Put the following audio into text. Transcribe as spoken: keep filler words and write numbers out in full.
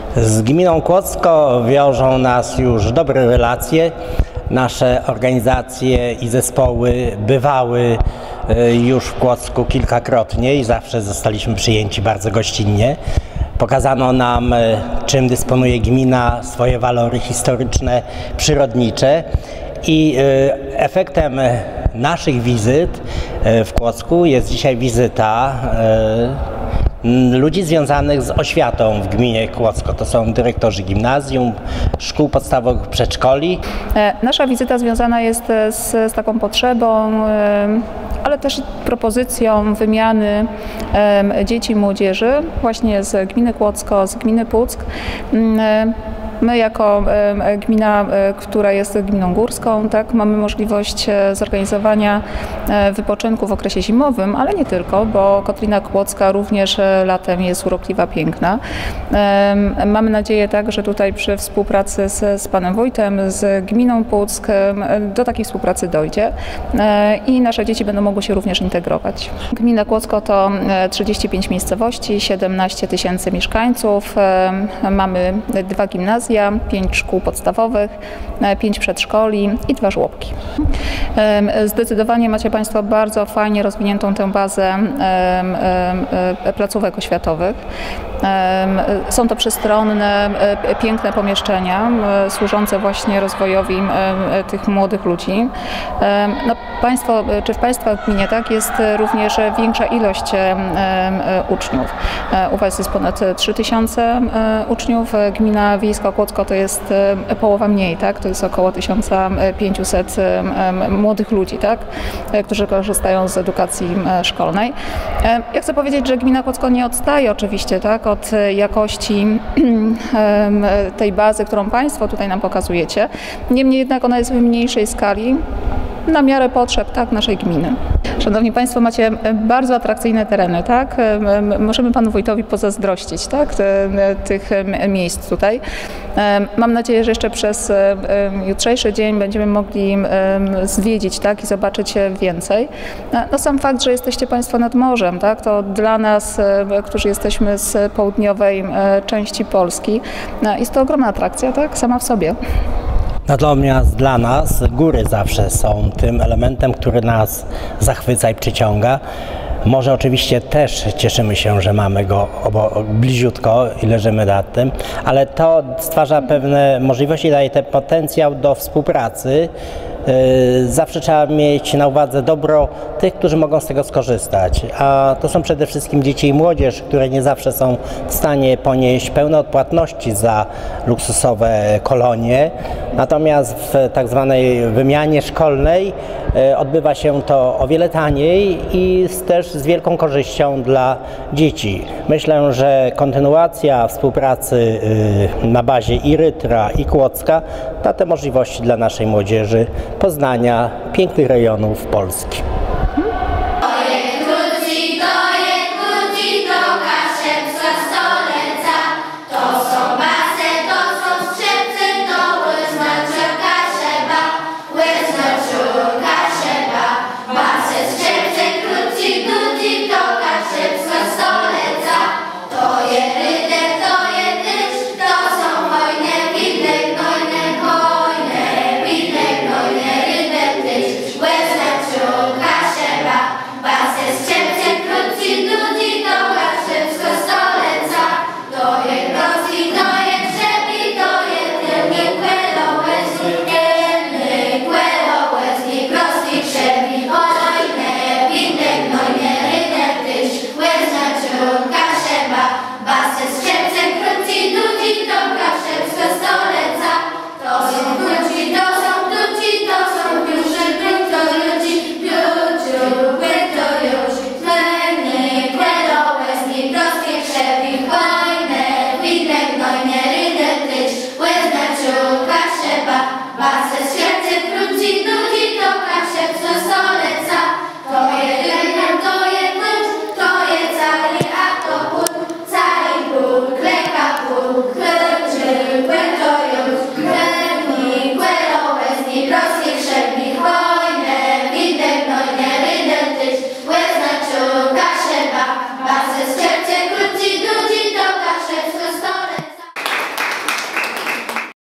Z gminą Kłodzko wiążą nas już dobre relacje. Nasze organizacje i zespoły bywały już w Kłodzku kilkakrotnie i zawsze zostaliśmy przyjęci bardzo gościnnie. Pokazano nam, czym dysponuje gmina, swoje walory historyczne, przyrodnicze i efektem naszych wizyt w Kłodzku jest dzisiaj wizyta ludzi związanych z oświatą w gminie Kłodzko. To są dyrektorzy gimnazjum, szkół podstawowych, przedszkoli. Nasza wizyta związana jest z, z taką potrzebą, ale też propozycją wymiany dzieci i młodzieży właśnie z gminy Kłodzko, z gminy Puck. My jako gmina, która jest gminą górską, tak, mamy możliwość zorganizowania wypoczynku w okresie zimowym, ale nie tylko, bo Kotlina Kłodzka również latem jest urokliwa, piękna. Mamy nadzieję tak, że tutaj przy współpracy z, z panem wójtem, z gminą Puck do takiej współpracy dojdzie i nasze dzieci będą mogły się również integrować. Gmina Kłodzko to trzydzieści pięć miejscowości, siedemnaście tysięcy mieszkańców, mamy dwa gimnazja, pięć szkół podstawowych, pięć przedszkoli i dwa żłobki. Zdecydowanie macie Państwo bardzo fajnie rozwiniętą tę bazę placówek oświatowych. Są to przestronne, piękne pomieszczenia służące właśnie rozwojowi tych młodych ludzi. No, państwo, czy w Państwa gminie tak, jest również większa ilość uczniów. U Was jest ponad trzy tysiące uczniów, gmina wiejska Kłodzko to jest połowa mniej, tak? To jest około tysiąc pięćset młodych ludzi, tak? Którzy korzystają z edukacji szkolnej. Ja chcę powiedzieć, że gmina Kłodzko nie odstaje oczywiście, tak, od jakości tej bazy, którą Państwo tutaj nam pokazujecie. Niemniej jednak ona jest w mniejszej skali, na miarę potrzeb, tak, naszej gminy. Szanowni Państwo, macie bardzo atrakcyjne tereny, tak? Możemy Panu Wójtowi pozazdrościć, tak? Tych miejsc tutaj. Mam nadzieję, że jeszcze przez jutrzejszy dzień będziemy mogli zwiedzić, tak? I zobaczyć więcej. No, sam fakt, że jesteście Państwo nad morzem, tak? To dla nas, którzy jesteśmy z południowej części Polski, jest to ogromna atrakcja, tak? Sama w sobie. Natomiast dla nas góry zawsze są tym elementem, który nas zachwyca i przyciąga. Może oczywiście też cieszymy się, że mamy go bliziutko i leżymy nad tym, ale to stwarza pewne możliwości, daje ten potencjał do współpracy. Zawsze trzeba mieć na uwadze dobro tych, którzy mogą z tego skorzystać, a to są przede wszystkim dzieci i młodzież, które nie zawsze są w stanie ponieść pełne odpłatności za luksusowe kolonie, natomiast w tak zwanej wymianie szkolnej odbywa się to o wiele taniej i też z wielką korzyścią dla dzieci. Myślę, że kontynuacja współpracy na bazie i Rytra, i Kłodzka da te możliwości dla naszej młodzieży poznania pięknych rejonów Polski.